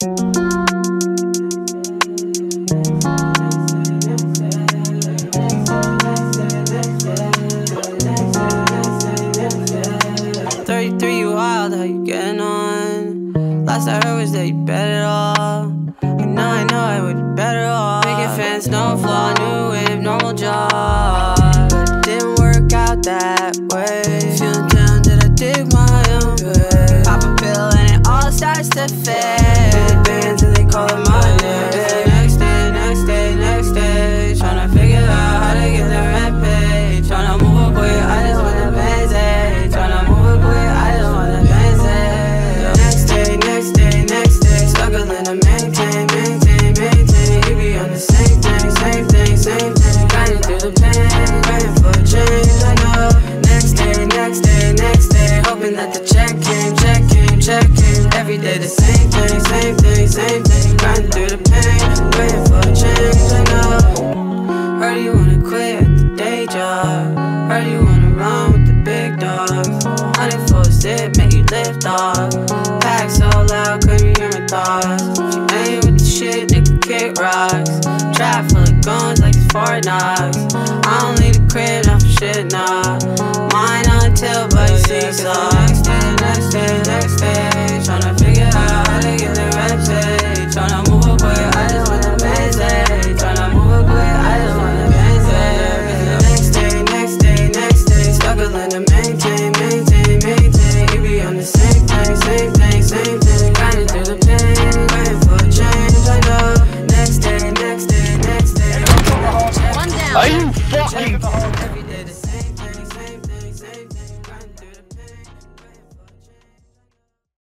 You wild, how you getting on? Last I heard was that you better off. I know I would be better off. Making fans, no flaw, new whip, normal job. But it didn't work out that way. Feeling down, did I dig my own grave? Pop a pill and it all starts to fade. In the bands and they call it my name. Next day, next day, next day. Tryna figure out how to get the rent paid. Tryna move up quick, I just want the bands. Tryna move up quick, I just want the bands. Next day, next day, next day. Struggling to maintain, maintain, maintain. You be on the same thing, same thing, same thing. Grinding through the pain, waiting for a change, I know. Next day, next day, next day. Hoping that the check came, check came, check came. Every day the same thing, same thing, same thing. Grinding through the pain, waiting for a change, I know. Heard you wanna quit at the day job. Heard you wanna run with the big dogs. 100 for a sip, make you lift off. Pack so loud, couldn't hear my thoughts. If you ain't with the shit, nigga, kick rocks. Trap full of guns like it's Fort Knox. I don't leave the crib, not for shit, nah. Mine on tilt, but you see socks. Next day, next day, next day.